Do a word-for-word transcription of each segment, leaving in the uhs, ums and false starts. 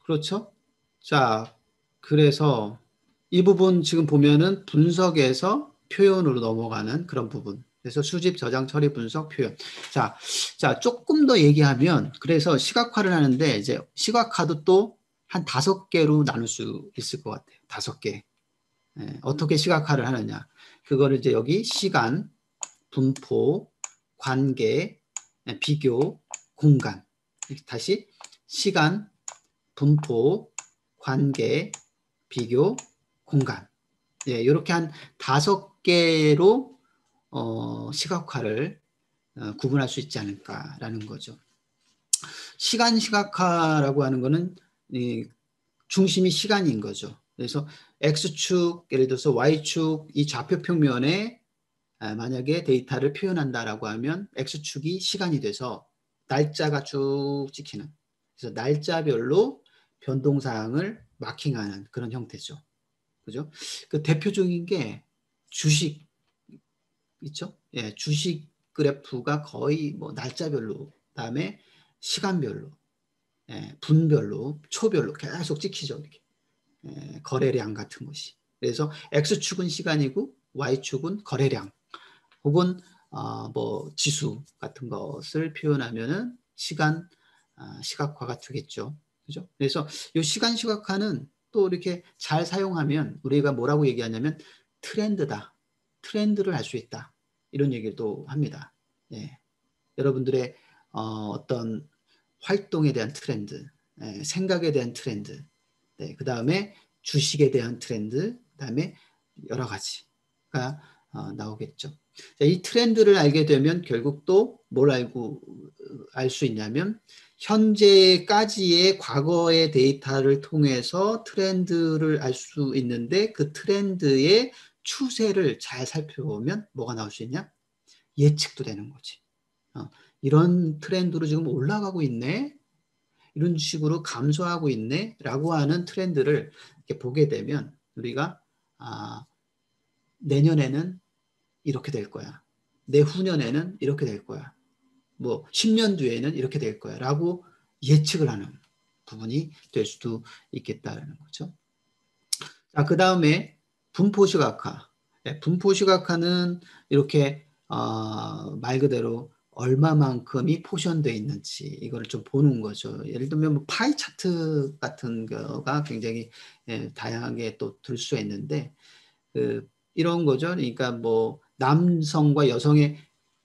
그렇죠? 자, 그래서 이 부분 지금 보면은 분석에서 표현으로 넘어가는 그런 부분. 그래서 수집, 저장, 처리, 분석, 표현. 자, 자, 조금 더 얘기하면, 그래서 시각화를 하는데, 이제 시각화도 또 한 다섯 개로 나눌 수 있을 것 같아요. 다섯 개. 예, 어떻게 시각화를 하느냐. 그거를 이제 여기 시간, 분포, 관계, 예, 비교, 공간. 다시 시간, 분포, 관계, 비교, 공간. 예, 이렇게 한 다섯 개로 어, 시각화를 어, 구분할 수 있지 않을까라는 거죠. 시간 시각화라고 하는 거는 이 중심이 시간인 거죠. 그래서 X축, 예를 들어서 Y축 이 좌표 평면에 아, 만약에 데이터를 표현한다라고 하면 X축이 시간이 돼서 날짜가 쭉 찍히는, 그래서 날짜별로 변동사항을 마킹하는 그런 형태죠. 그죠? 그 대표적인 게 주식 있죠? 예, 주식 그래프가 거의 뭐 날짜별로, 그다음에 시간별로, 예, 분별로, 초별로 계속 찍히죠. 이렇게. 예, 거래량 같은 것이. 그래서 X축은 시간이고 Y축은 거래량 혹은 어, 뭐 지수 같은 것을 표현하면은 시간 아, 시각화가 되겠죠. 그죠? 그래서 이 시간 시각화는 또 이렇게 잘 사용하면 우리가 뭐라고 얘기하냐면 트렌드다. 트렌드를 알 수 있다. 이런 얘기도 합니다. 예. 여러분들의 어, 어떤 활동에 대한 트렌드, 예, 생각에 대한 트렌드, 네, 그 다음에 주식에 대한 트렌드, 그 다음에 여러 가지가 어, 나오겠죠. 자, 이 트렌드를 알게 되면 결국 또 뭘 알고 알 수 있냐면 현재까지의 과거의 데이터를 통해서 트렌드를 알 수 있는데 그 트렌드의 추세를 잘 살펴보면 뭐가 나올 수 있냐? 예측도 되는 거지. 어, 이런 트렌드로 지금 올라가고 있네? 이런 식으로 감소하고 있네? 라고 하는 트렌드를 이렇게 보게 되면 우리가 아, 내년에는 이렇게 될 거야. 내후년에는 이렇게 될 거야. 뭐 십 년 뒤에는 이렇게 될 거야. 라고 예측을 하는 부분이 될 수도 있겠다라는 거죠. 자, 그 다음에 분포시각화. 네, 분포시각화는 이렇게 어, 말 그대로 얼마만큼이 포션되어 있는지 이거를 좀 보는 거죠. 예를 들면 뭐 파이 차트 같은 거가 굉장히 예, 다양하게 또 들 수 있는데 그 이런 거죠. 그러니까 뭐 남성과 여성의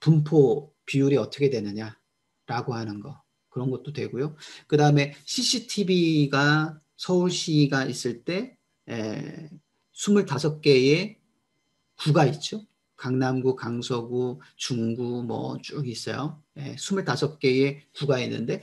분포 비율이 어떻게 되느냐라고 하는 거. 그런 것도 되고요. 그 다음에 씨씨티비가 서울시가 있을 때 에, 스물다섯 개의 구가 있죠. 강남구, 강서구, 중구 뭐 쭉 있어요. 예, 스물다섯 개의 구가 있는데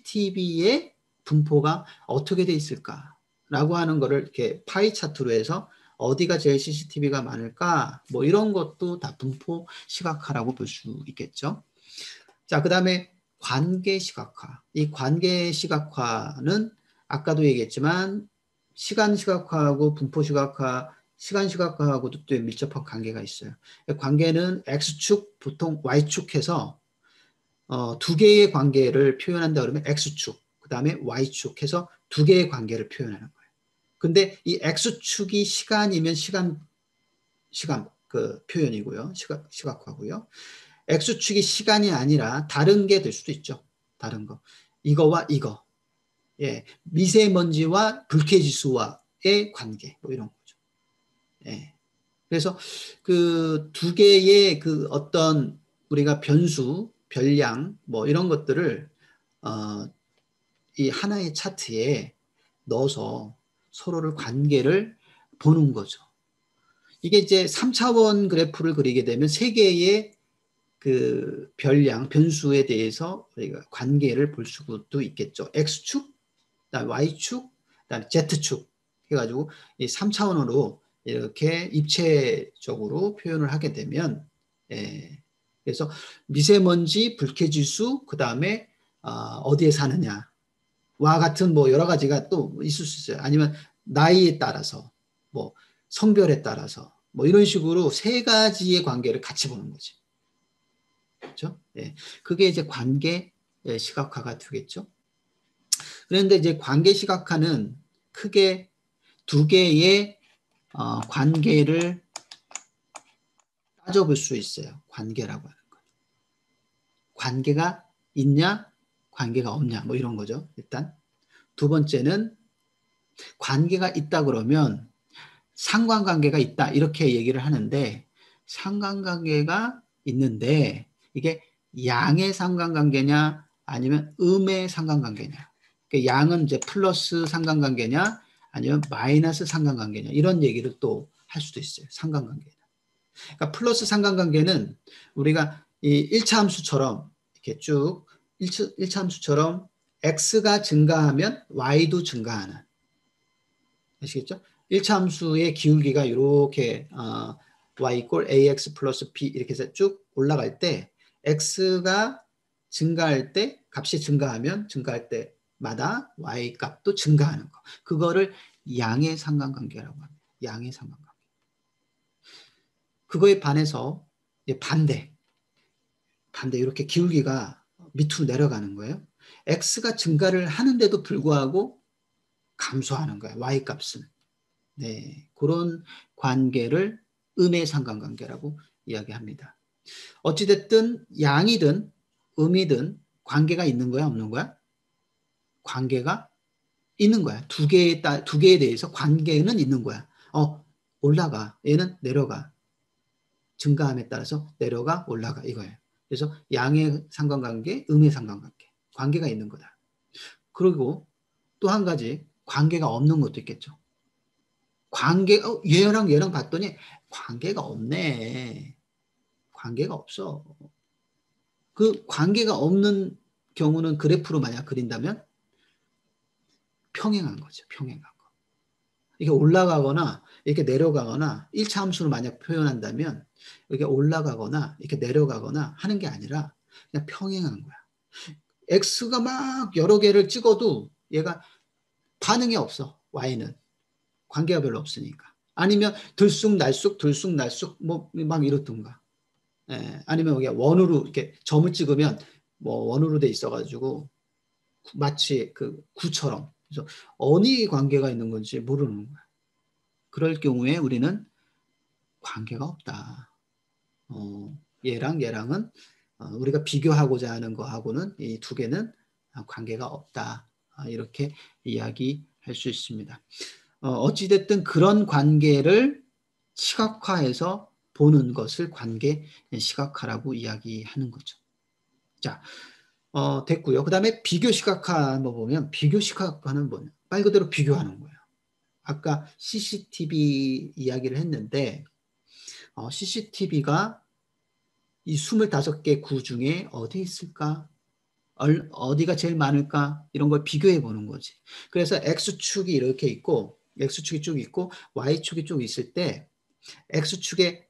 씨씨티비의 분포가 어떻게 돼 있을까라고 하는 거를 이렇게 파이 차트로 해서 어디가 제일 씨씨티비가 많을까? 뭐 이런 것도 다 분포 시각화라고 볼 수 있겠죠. 자, 그다음에 관계 시각화. 이 관계 시각화는 아까도 얘기했지만 시간 시각화하고 분포 시각화, 시간 시각화하고도 또 밀접한 관계가 있어요. 관계는 X축, 보통 Y축 해서 어, 두 개의 관계를 표현한다 그러면 X축, 그다음에 Y축 해서 두 개의 관계를 표현하는 거예요. 근데 이 X축이 시간이면 시간 시간 그 표현이고요. 시각 시각화고요. X축이 시간이 아니라 다른 게 될 수도 있죠. 다른 거. 이거와 이거. 예. 미세먼지와 불쾌지수와의 관계. 뭐 이런 거죠. 예. 그래서 그 두 개의 그 어떤 우리가 변수, 별량, 뭐 이런 것들을, 어, 이 하나의 차트에 넣어서 서로를 관계를 보는 거죠. 이게 이제 삼 차원 그래프를 그리게 되면 세 개의 그 별량, 변수에 대해서 우리가 관계를 볼 수도 있겠죠. X축, 그다음에 Y축, 그다음에 Z축 해가지고 이 삼 차원으로 이렇게 입체적으로 표현을 하게 되면, 예, 그래서 미세먼지, 불쾌지수, 그다음에 어, 어디에 사느냐와 같은 뭐 여러 가지가 또 있을 수 있어요. 아니면 나이에 따라서, 뭐 성별에 따라서, 뭐 이런 식으로 세 가지의 관계를 같이 보는 거지. 그렇죠? 예. 그게 이제 관계 시각화가 되겠죠. 그런데 이제 관계 시각화는 크게 두 개의 어, 관계를 따져볼 수 있어요. 관계라고 하는 거. 관계가 있냐, 관계가 없냐, 뭐 이런 거죠. 일단 두 번째는 관계가 있다 그러면 상관관계가 있다 이렇게 얘기를 하는데 상관관계가 있는데 이게 양의 상관관계냐 아니면 음의 상관관계냐. 그러니까 양은 이제 플러스 상관관계냐 아니면 마이너스 상관관계냐 이런 얘기를 또 할 수도 있어요. 상관관계. 그러니까 플러스 상관관계는 우리가 이 일 차 함수처럼 이렇게 쭉 일 차 함수처럼 x가 증가하면 y도 증가하는. 아시겠죠? 일 차 함수의 기울기가 이렇게 어, y 이퀄 ax 플러스 b 이렇게 해서 쭉 올라갈 때 x가 증가할 때 값이 증가하면 증가할 때마다 y 값도 증가하는 거. 그거를 양의 상관관계라고 합니다. 양의 상관관계. 그거에 반해서 반대. 반대 이렇게 기울기가 밑으로 내려가는 거예요. x가 증가를 하는데도 불구하고 감소하는 거예요. y 값은. 네, 그런 관계를 음의 상관관계라고 이야기합니다. 어찌됐든 양이든 음이든 관계가 있는 거야, 없는 거야? 관계가 있는 거야. 두 개에, 따, 두 개에 대해서 관계는 있는 거야. 어, 올라가. 얘는 내려가. 증가함에 따라서 내려가, 올라가. 이거예요. 그래서 양의 상관관계, 음의 상관관계. 관계가 있는 거다. 그리고 또 한 가지 관계가 없는 것도 있겠죠. 관계, 어, 얘랑 얘랑 봤더니 관계가 없네. 관계가 없어. 그 관계가 없는 경우는 그래프로 만약 그린다면 평행한 거죠. 평행한 거. 이게 올라가거나 이렇게 내려가거나 일 차 함수로 만약 표현한다면 이게 올라가거나 이렇게 내려가거나 하는 게 아니라 그냥 평행한 거야. X가 막 여러 개를 찍어도 얘가 반응이 없어. Y는. 관계가 별로 없으니까. 아니면 들쑥날쑥 들쑥날쑥 뭐 막 이렇던가. 예, 아니면 그냥 원으로 이렇게 점을 찍으면 뭐 원으로 돼 있어가지고 마치 그 구처럼 그래서 어느 관계가 있는 건지 모르는 거야. 그럴 경우에 우리는 관계가 없다. 어, 얘랑 얘랑은 어, 우리가 비교하고자 하는 거하고는 이 두 개는 관계가 없다. 아, 이렇게 이야기할 수 있습니다. 어, 어찌됐든 그런 관계를 시각화해서 보는 것을 관계 시각화라고 이야기하는 거죠. 자, 어, 됐고요. 그 다음에 비교 시각화 한번 보면 비교 시각화는 뭐냐? 말 그대로 비교하는 거예요. 아까 씨씨티비 이야기를 했는데 어, 씨씨티비가 이 스물다섯 개 구 중에 어디 있을까? 얼, 어디가 제일 많을까? 이런 걸 비교해 보는 거지. 그래서 X축이 이렇게 있고 X축이 쭉 있고 Y축이 쭉 있을 때 X축에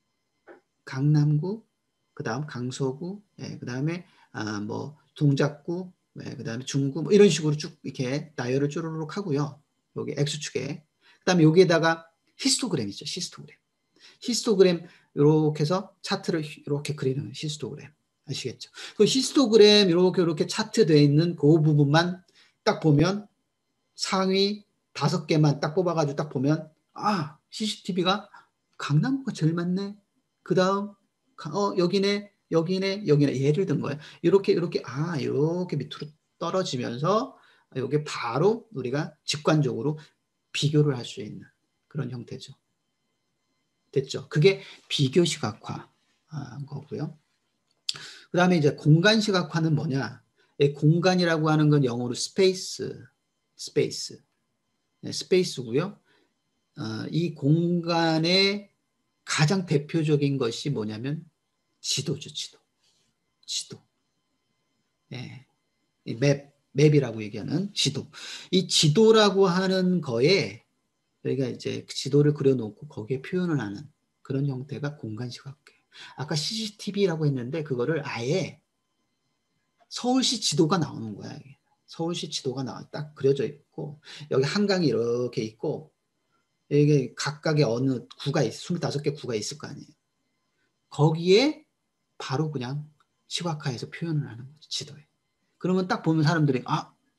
강남구, 그 다음 강서구, 예, 그 다음에 아, 뭐 동작구, 예, 그 다음에 중구 뭐 이런 식으로 쭉 이렇게 나열을 쪼르륵 하고요. 여기 X축에. 그 다음에 여기에다가 히스토그램 있죠. 히스토그램. 히스토그램 이렇게 해서 차트를 이렇게 그리는 히스토그램. 아시겠죠? 그 히스토그램 이렇게 이렇게 차트 되어 있는 그 부분만 딱 보면 상위 다섯 개만 딱 뽑아가지고 딱 보면 아 씨씨티비가 강남구가 제일 많네. 그 다음 어 여기네 여기네 여기네 예를 든 거예요. 이렇게 이렇게 아 이렇게 밑으로 떨어지면서 이게 바로 우리가 직관적으로 비교를 할 수 있는 그런 형태죠. 됐죠? 그게 비교 시각화 거고요. 그 다음에 이제 공간 시각화는 뭐냐? 공간이라고 하는 건 영어로 스페이스, 스페이스, 네, 스페이스고요. 어, 이 공간의 가장 대표적인 것이 뭐냐면 지도죠, 지도. 지도. 네. 이 맵, 맵이라고 얘기하는 지도. 이 지도라고 하는 거에 저희가 이제 지도를 그려놓고 거기에 표현을 하는 그런 형태가 공간 시각화예요. 아까 씨씨티비라고 했는데 그거를 아예 서울시 지도가 나오는 거야. 서울시 지도가 나와 딱 그려져 있고 여기 한강이 이렇게 있고 이게 각각의 어느 구가 있, 스물다섯 개 구가 있을 거 아니에요. 거기에 바로 그냥 시각화해서 표현을 하는 거죠. 지도에. 그러면 딱 보면 사람들이 아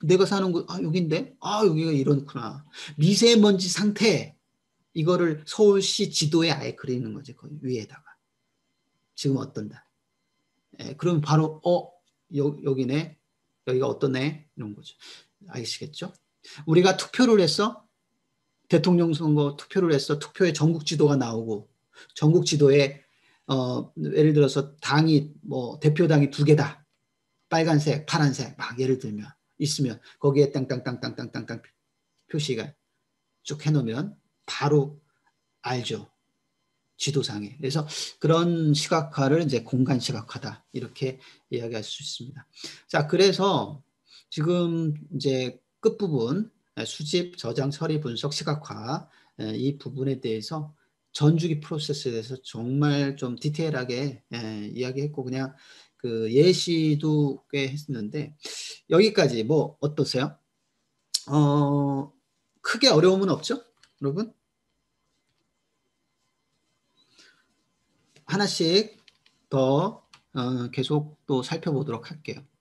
내가 사는 곳, 아, 여긴데? 아, 여기가 이렇구나. 미세먼지 상태, 이거를 서울시 지도에 아예 그리는 거지, 거기 위에다가. 지금 어떤다. 예, 그럼 바로, 어, 여, 여기네. 여기가 어떠네? 이런 거죠. 아시겠죠? 우리가 투표를 했어? 대통령 선거 투표를 했어. 투표에 전국 지도가 나오고, 전국 지도에, 어, 예를 들어서 당이, 뭐, 대표당이 두 개다. 빨간색, 파란색, 막 예를 들면, 있으면, 거기에 땅땅땅땅땅땅땅 표시가 쭉 해놓으면 바로 알죠. 지도상에. 그래서 그런 시각화를 이제 공간 시각화다. 이렇게 이야기할 수 있습니다. 자, 그래서 지금 이제 끝부분 수집, 저장, 처리, 분석, 시각화 이 부분에 대해서 전주기 프로세스에 대해서 정말 좀 디테일하게 이야기했고 그냥 그 예시도 꽤 했는데 여기까지 뭐 어떠세요? 어, 크게 어려움은 없죠? 여러분? 하나씩 더 어, 계속 또 살펴보도록 할게요.